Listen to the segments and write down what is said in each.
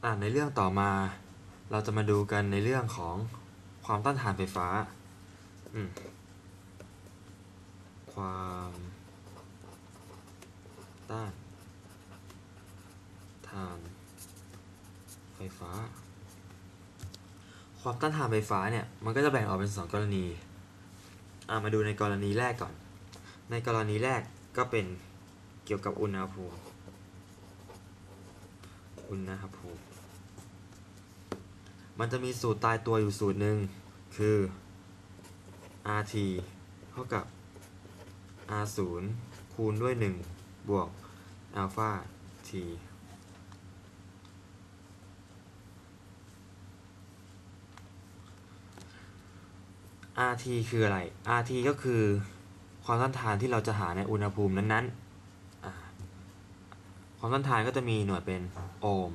ในเรื่องต่อมาเราจะมาดูกันในเรื่องของความต้านทานไฟฟ้าความต้านทานไฟฟ้าความต้านทานไฟฟ้าเนี่ยมันก็จะแบ่งออกเป็น2กรณีมาดูในกรณีแรกก่อนในกรณีแรกก็เป็นเกี่ยวกับอุณหภูมิมันจะมีสูตรตายตัวอยู่สูตรหนึ่งคือ RT เท่ากับ R0 คูณด้วย1บวกอัลฟา T RT คืออะไร RT ก็คือความต้านทานที่เราจะหาในอุณหภูมินั้นๆความต้านทานก็จะมีหน่วยเป็นโอห์ม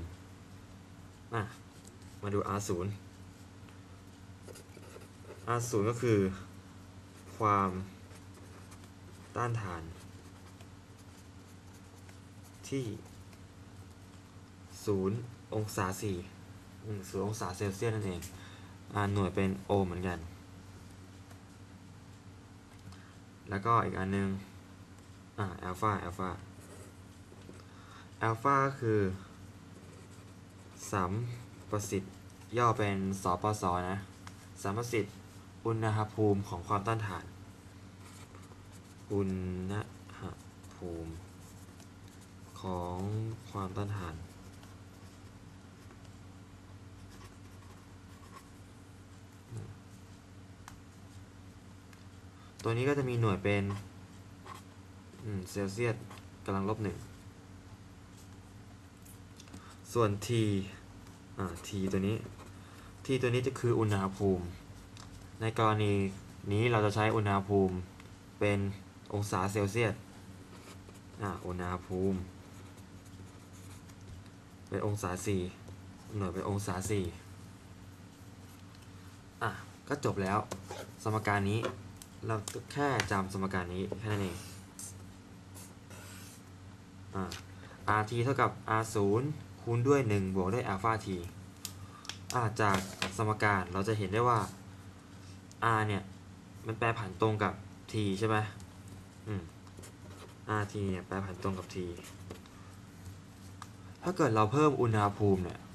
มาดู R0 ก็คือความต้านทานที่0องศา0องศาเซลเซียสนั่นเองหน่วยเป็นโอห์มเหมือนกันแล้วก็อีกอันนึงอัลฟาก็คือสัมประสิทธิ์ย่อเป็นสปสนะสัมประสิทธิ์อุณหภูมิของความต้านทานอุณหภูมิของความต้านทานตัวนี้ก็จะมีหน่วยเป็นเซลเซียสกำลังลบ1ส่วน T ตัวนี้จะคืออุณหภูมิในกรณีนี้เราจะใช้อุณหภูมิเป็นองศาเซลเซียสอุณหภูมิเป็นองศา4หน่วยเป็นองศา4ก็จบแล้วสมการนี้เราแค่จำสมการนี้แค่นั้นเองRT เท่ากับ R0 คูณด้วย1บวกด้วยอัลฟา T จากสมการเราจะเห็นได้ว่า R เนี่ยมันแปรผันตรงกับ T ใช่ไหมRT เนี่ยแปรผันตรงกับ T ถ้าเกิดเราเพิ่มอุณหภูมิเนี่ย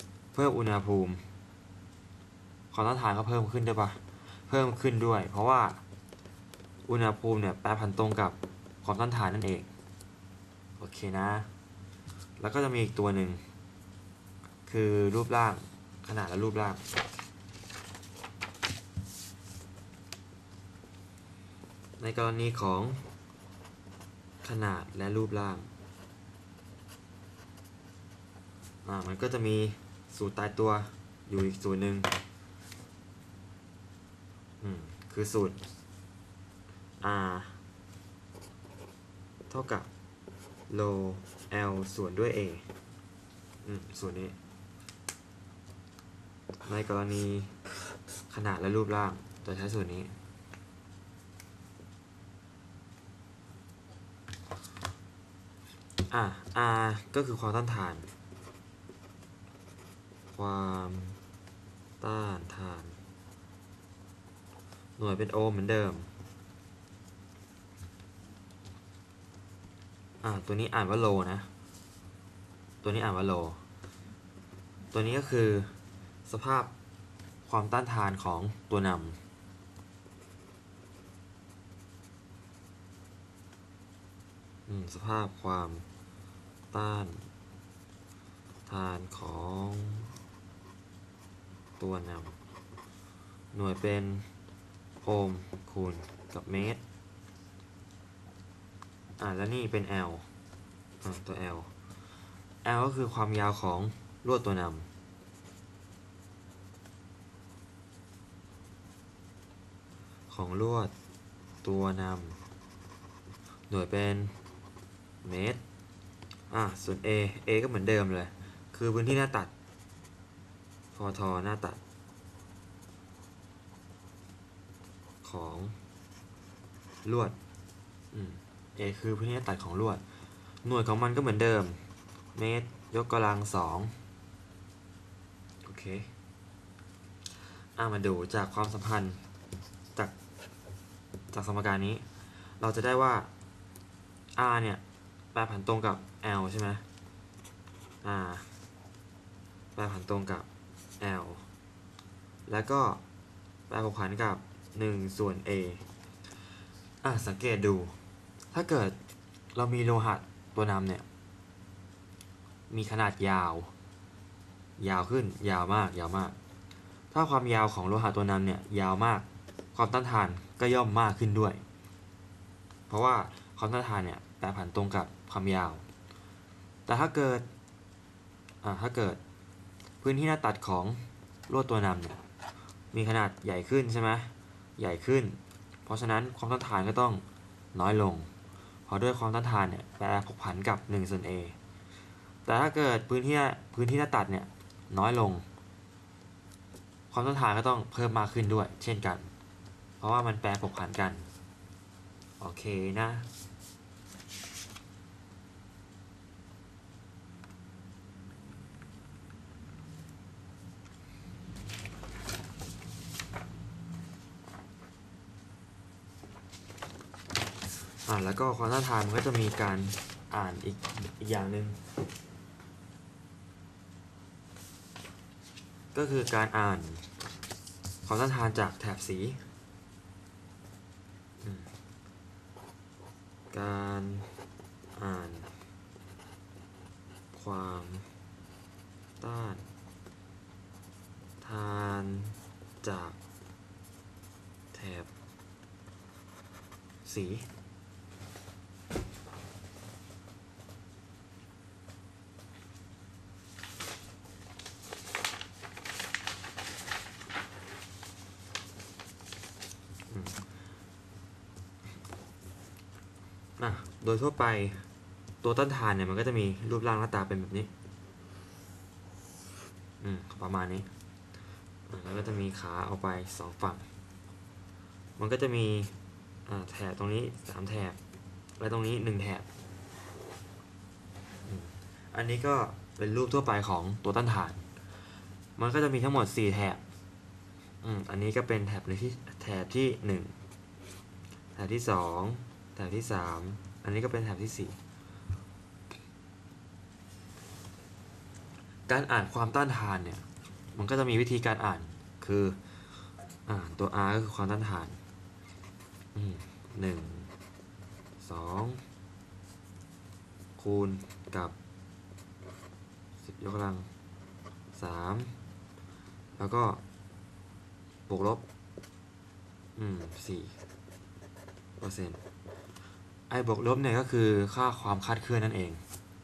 ความต้านทานก็เพิ่มขึ้นได้ปะเพิ่มขึ้นด้วยเพราะว่าอุณหภูมิเนี่ยแปรผันตรงกับความต้านทานนั่นเองโอเคนะแล้วก็จะมีอีกตัวหนึ่งคือรูปร่างขนาดและรูปร่างในกรณีของขนาดและรูปร่างมันก็จะมีสูตรตายตัวอยู่อีกสูตรหนึ่งคือสูตร R เท่ากับ โล L ส่วนด้วย A ส่วนนี้ในกรณีขนาดและรูปร่างจะใช้ส่วนนี้R ก็คือความต้านทานหน่วยเป็นโอห์มเหมือนเดิมตัวนี้อ่านว่าโลนะตัวนี้อ่านว่าโลตัวนี้ก็คือสภาพความต้านทานของตัวนำสภาพความต้านทานของตัวนำหน่วยเป็นโอห์มคูณกับเมตรแล้วนี่เป็น L ตัว L ก็คือความยาวของลวดตัวนำหน่วยเป็นเมตรส่วน A ก็เหมือนเดิมเลยคือพื้นที่หน้าตัดพอทหน้าตัดของลวดA คือพื้นที่ตัดของลวดหน่วยของมันก็เหมือนเดิมเมตรยกกำลัง2 มาดูจากความสัมพันธ์จากสมการนี้ เราจะได้ว่า r เนี่ยแปรผันตรงกับ l ใช่ไหมแปรผันตรงกับ l แล้วก็แปรผกผันกับ1ส่วน a สังเกตดู ถ้าเกิดเรามีโลหะตัวนำเนี่ยมีขนาดยาวขึ้นยาวมากถ้าความยาวของโลหะตัวนำเนี่ยยาวมากความต้านทานก็ย่อมมากขึ้นด้วย เพราะว่าความต้านทานเนี่ยแปรผันตรงกับความยาว แต่ถ้าเกิดพื้นที่หน้าตัดของลวดตัวนำเนี่ยมีขนาดใหญ่ขึ้นใช่ไหมใหญ่ขึ้นเพราะฉะนั้นความต้านทานก็ต้องน้อยลงเพราะด้วยความต้านทานเนี่ยแปรผกผันกับ1ส่วน a แต่ถ้าเกิดพื้นที่หน้าตัดเนี่ยน้อยลงความต้านทานก็ต้องเพิ่มมากขึ้นด้วยเช่นกันเพราะว่ามันแปรผกผันกันโอเคนะแล้วก็ความต้านทานมันก็จะมีการอ่านอีกอย่างหนึ่งก็คือการอ่านความต้านทานจากแถบสีการอ่านความต้านทานจากแถบสีโดยทั่วไปตัวต้านทานเนี่ยมันก็จะมีรูปร่างหน้าตาเป็นแบบนี้ประมาณนี้แล้วก็จะมีขาเอาไป2ฝั่งมันก็จะมีแถบตรงนี้3แถบและตรงนี้1แถบอันนี้ก็เป็นรูปทั่วไปของตัวต้านทานมันก็จะมีทั้งหมด4แถบอันนี้ก็เป็นแถบที่1แถบที่2แถบที่3อันนี้ก็เป็นแถบที่4การอ่านความต้านทานเนี่ยมันก็จะมีวิธีการอ่านคือตัว r ก็คือความต้านทาน1 2คูณกับ10 ยกกำลัง3แล้วก็บวกลบ4%บวกลบเนี่ยก็คือค่าความคลาดเคลื่อนนั่นเอง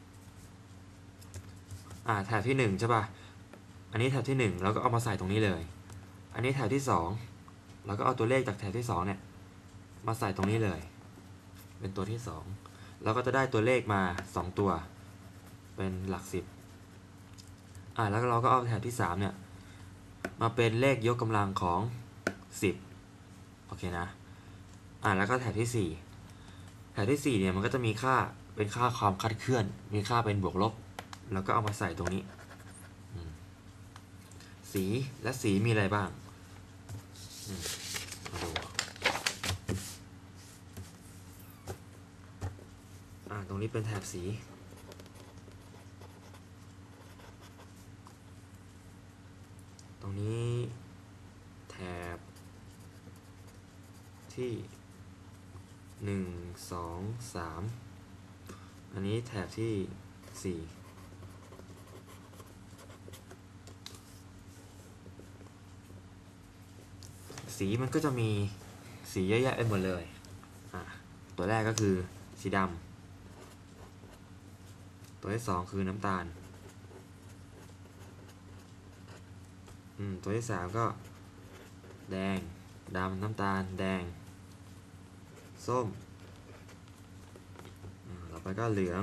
แถบที่1ใช่ป่ะอันนี้แถบที่1แล้วก็เอามาใส่ตรงนี้เลยอันนี้แถบที่2แล้วก็เอาตัวเลขจากแถบที่2เนี่ยมาใส่ตรงนี้เลยเป็นตัวที่2แล้วก็จะได้ตัวเลขมา2ตัวเป็นหลัก10แล้วเราก็เอาแถบที่3เนี่ยมาเป็นเลขยกกำลังของ10โอเคนะแล้วก็แถบที่4แถบที่4เนี่ยมันก็จะมีค่าเป็นค่าความคลาดเคลื่อนมีค่าเป็นบวกลบแล้วก็เอามาใส่ตรงนี้สีและสีมีอะไรบ้างมาดูตรงนี้เป็นแถบสีตรงนี้แถบที่1 2 3อันนี้แถบที่4สีมันก็จะมีสีเยอะแยะไปหมดเลยตัวแรกก็คือสีดำตัวที่2คือน้ำตาลตัวที่3ก็แดงดำน้ำตาลแดงส้มต่อไปก็เหลือง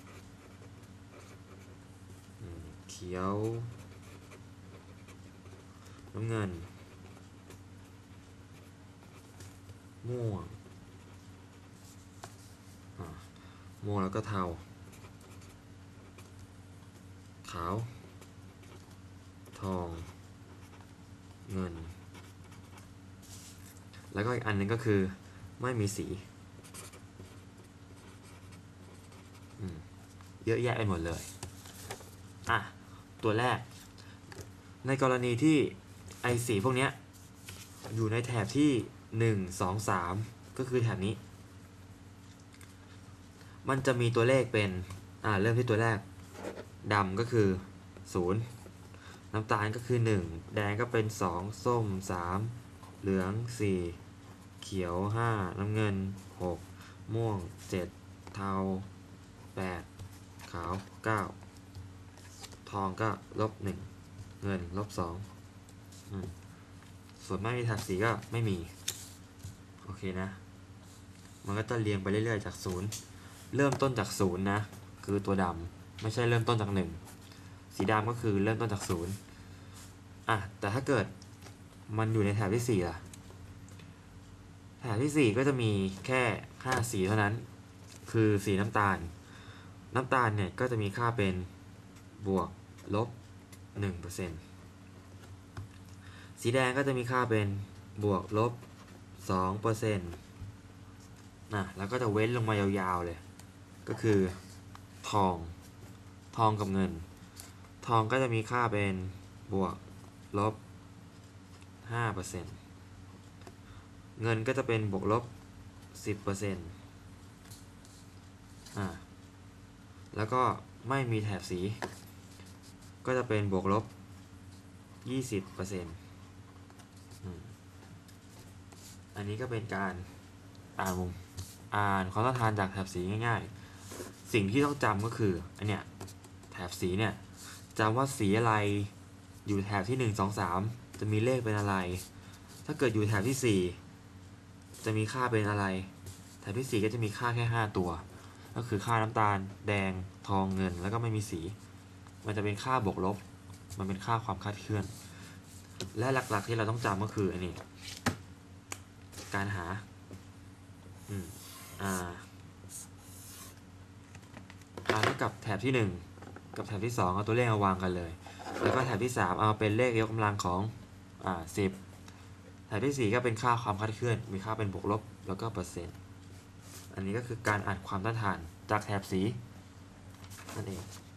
เขียวน้ำเงินม่วงแล้วก็เทาขาวเททองเงินแล้วก็อีกอันนึงก็คือไม่มีสีเยอะแยะไปหมดเลยตัวแรกในกรณีที่ไอสีพวกนี้อยู่ในแถบที่1 2 3ก็คือแถบนี้มันจะมีตัวเลขเป็นเริ่มที่ตัวแรกดำก็คือ0น้ำตาลก็คือ1แดงก็เป็น2ส้ม3เหลือง4เขียว5น้ำเงิน6ม่วง7เทา8ขาว9ทองก็-1เงิน-2ส่วนไม่มีแถบสีก็ไม่มีโอเคนะมันก็จะเรียงไปเรื่อยๆจาก0เริ่มต้นจาก0นะคือตัวดำไม่ใช่เริ่มต้นจาก1สีดำก็คือเริ่มต้นจาก0แต่ถ้าเกิดมันอยู่ในแถบที่4ล่ะแถบที่4ก็จะมีแค่5สีเท่านั้นคือสีน้ำตาลเนี่ยก็จะมีค่าเป็นบวกลบ 1% สีแดงก็จะมีค่าเป็นบวกลบ 2%แล้วก็จะเว้นลงมายาวๆเลยก็คือทองกับเงินทองก็จะมีค่าเป็นบวกลบ 5%เงินก็จะเป็นบวกลบ 10%แล้วก็ไม่มีแถบสีก็จะเป็นบวกลบ 20%อันนี้ก็เป็นการอ่านความต้านทานจากแถบสีง่ายๆสิ่งที่ต้องจำก็คืออันเนี้ยแถบสีเนี่ยจำว่าสีอะไรอยู่แถบที่1 2 3จะมีเลขเป็นอะไรถ้าเกิดอยู่แถบที่4จะมีค่าเป็นอะไรแถบที่4ก็จะมีค่าแค่5ตัวก็คือค่าน้ำตาลแดงทองเงินแล้วก็ไม่มีสีมันจะเป็นค่าบวกลบมันเป็นค่าความคลาดเคลื่อนและหลักๆที่เราต้องจำก็คืออันนี้การหาเท่ากับแถบที่1กับแถบที่2เอาตัวเลขมาวางกันเลยแล้วก็แถบที่3เอาเป็นเลขยกกำลังของ10แถบที่4ก็เป็นค่าความคลาดเคลื่อนมีค่าเป็นบวกลบแล้วก็เปอร์เซ็นต์อันนี้ก็คือการอ่านความต้านทานจากแถบสีนั่นเอง